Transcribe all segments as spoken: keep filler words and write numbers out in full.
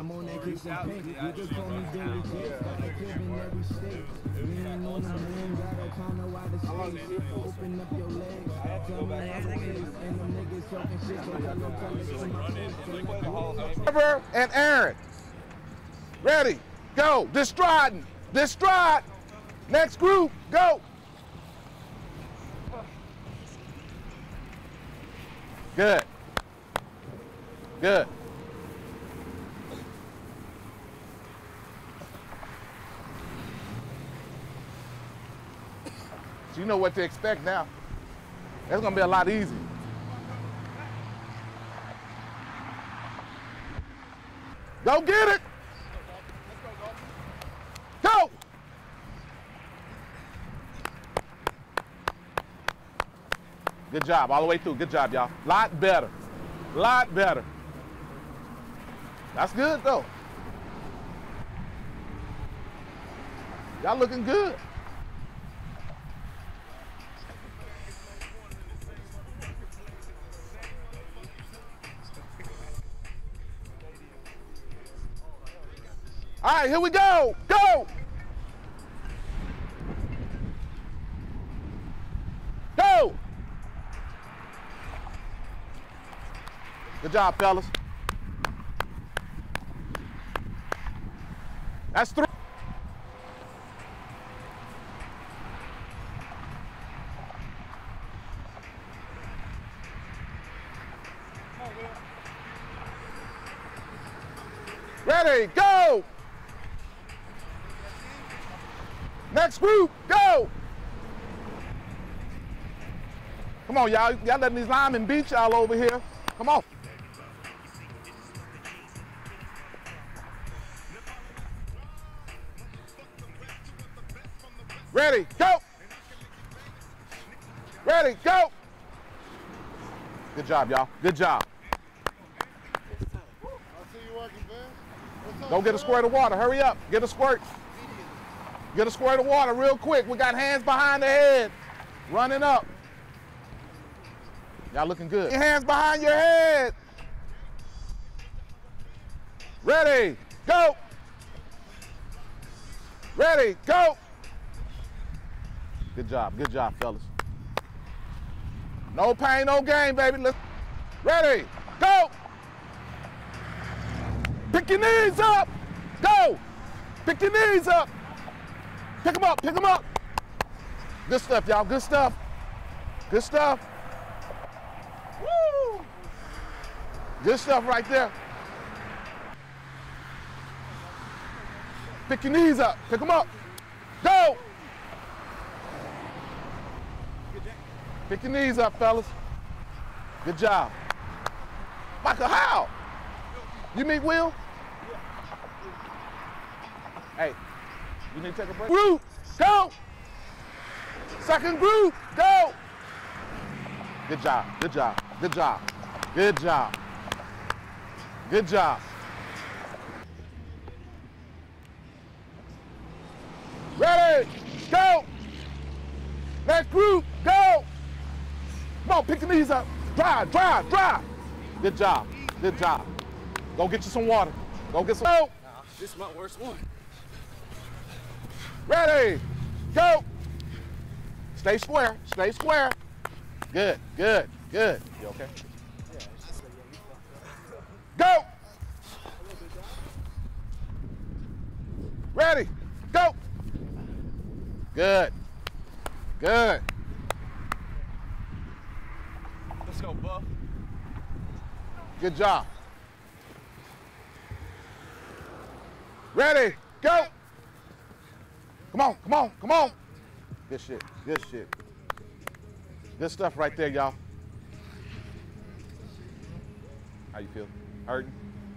I'm on that kick some pink. You can call me Billy J. Got a crib in every state. Leaning on the man, got a condo out of space. Open up your legs. Tell me how it is. And them niggas talking shit, so tell them tell it to my face. Trevor and Aaron. Ready, go. Distride. Distride. Next group, go. Good. Good. So you know what to expect now. That's gonna be a lot easier. Go get it. Go. Good job, all the way through. Good job, y'all. Lot better. Lot better. That's good, though. Y'all looking good. All right, here we go. Go. Go. Good job, fellas. That's three. Ready, go. Next group, go. Come on, y'all. Y'all letting these linemen beat y'all over here. Come on. Ready, go. Ready, go. Good job, y'all. Good job. Go get a squirt of water. Hurry up. Get a squirt. Get a squirt of water real quick. We got hands behind the head. Running up. Y'all looking good. Hands behind your head. Ready, go. Ready, go. Good job, good job, fellas. No pain, no gain, baby. Let's, ready, go. Pick your knees up. Go. Pick your knees up. Pick them up, pick them up. Good stuff, y'all, good stuff. Good stuff. Woo. Good stuff right there. Pick your knees up, pick them up. Go. Pick your knees up, fellas. Good job. Michael, how? You meet Will? Hey, you need to take a break? Group, go. Second group, go. Good job, good job, good job, good job. Good job. Ready, go. Next group, go. Come on, pick the knees up. Drive, drive, drive. Good job, good job. Go get you some water. Go get some. Go. Nah, this is my worst one. Ready, go. Stay square, stay square. Good, good, good. You okay? Go. Ready, go. Good, good. Let's go, Buff. Good job. Ready, go. Come on, come on, come on. Good shit, good shit. Good stuff right there, y'all. How you feel? Hurting?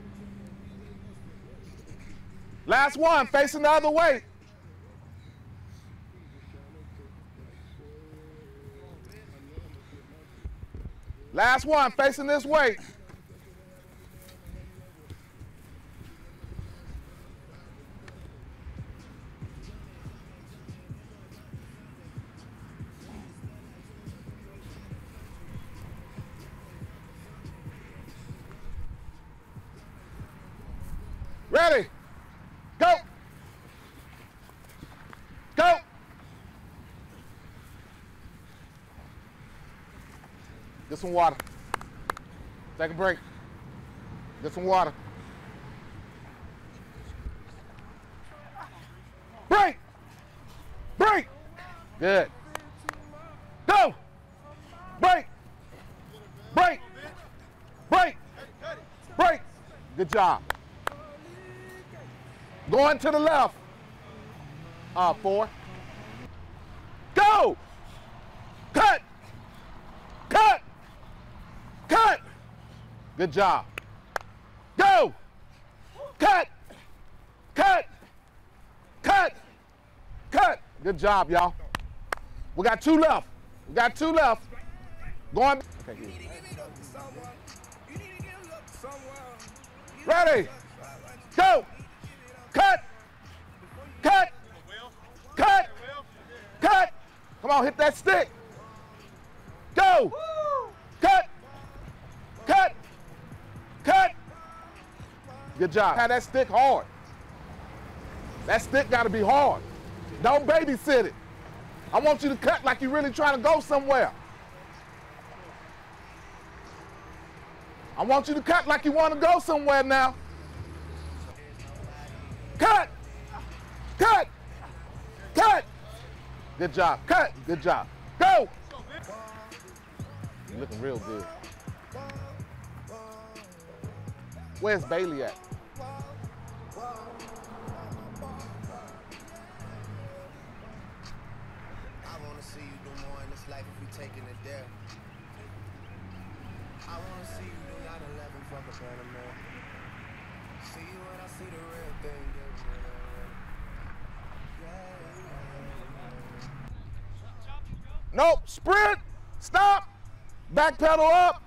Last one, facing the other way. Last one, facing this way. Ready? Go. Go. Get some water. Take a break. Get some water. Break. Break. Good. Go. Break. Break. Break. Break. Good job. Going to the left. Uh, four. Go. Cut. Cut. Cut. Good job. Go. Cut. Cut. Cut. Cut. Good job, y'all. We got two left. We got two left. Going. Okay, ready. Go. Cut. Cut. Cut. Cut. Come on, hit that stick. Go. Cut. Cut. Cut. Good job. Have that stick hard. That stick got to be hard. Don't babysit it. I want you to cut like you're really trying to go somewhere. I want you to cut like you want to go somewhere now. Cut. Cut. Cut. Good job. Cut. Good job. Go. You're looking real good. Where's Bailey at? Taking it there. I wanna see you do nine eleven from the Panama. See you when I see the real thing. Nope. Sprint. Stop. Back pedal up.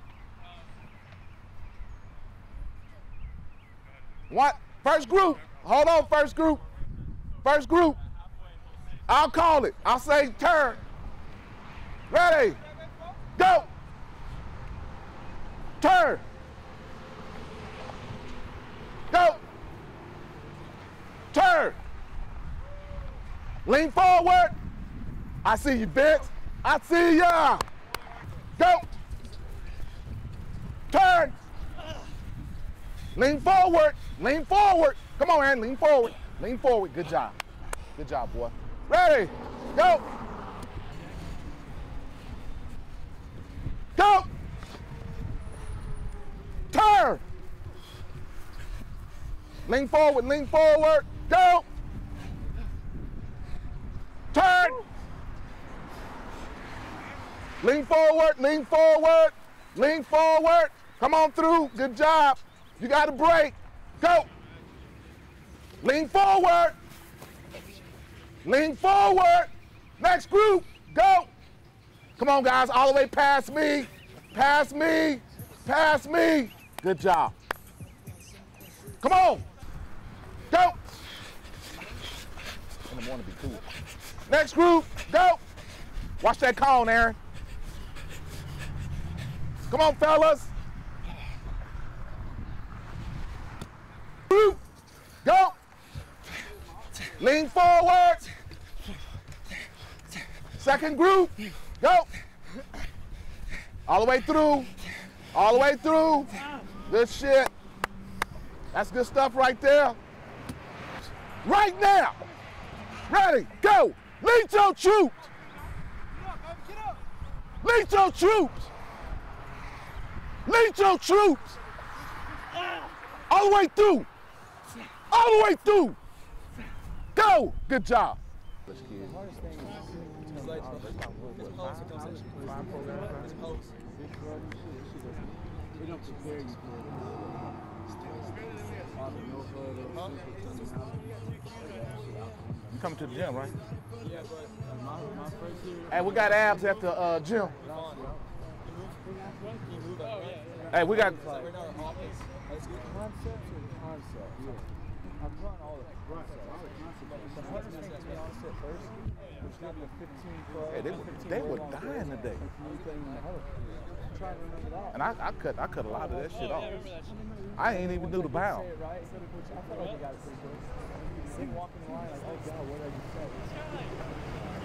What? First group. Hold on, first group. First group. I'll call it. I'll say turn. Ready, go, turn, go, turn, lean forward, I see you, Vince, I see ya, go, turn, lean forward, lean forward, come on, Aaron, lean forward, lean forward, good job, good job, boy, ready, go. Go! Turn! Lean forward, lean forward, go! Turn! Lean forward, lean forward, lean forward. Come on through, good job. You got a break, go! Lean forward, lean forward. Next group, go! Come on, guys, all the way past me, past me, past me. Good job. Come on, go. In the morning, be cool. Next group, go. Watch that cone, Aaron. Come on, fellas. Group, go. Lean forward. Second group. Go. All the way through. All the way through. Good shit. That's good stuff right there. Right now. Ready, go. Lead your troops. Lead your troops. Lead your troops. All the way through. All the way through. Go. Good job. They don't prepare you for You coming to the gym, right? Yeah, but my, my first year. Hey, we got abs at the uh, gym. Hey, we got. Concepts or concepts? Yeah. I've run all the concepts. The hardest thing to be honest at first was getting the fifteen club. Hey, they were, they were dying today. trying to remember that. And I, I cut I cut a lot of that shit off. I I ain't even do the bound. Say it right. I felt like you got it pretty good. Sick walking the line like, oh god, what did I just say?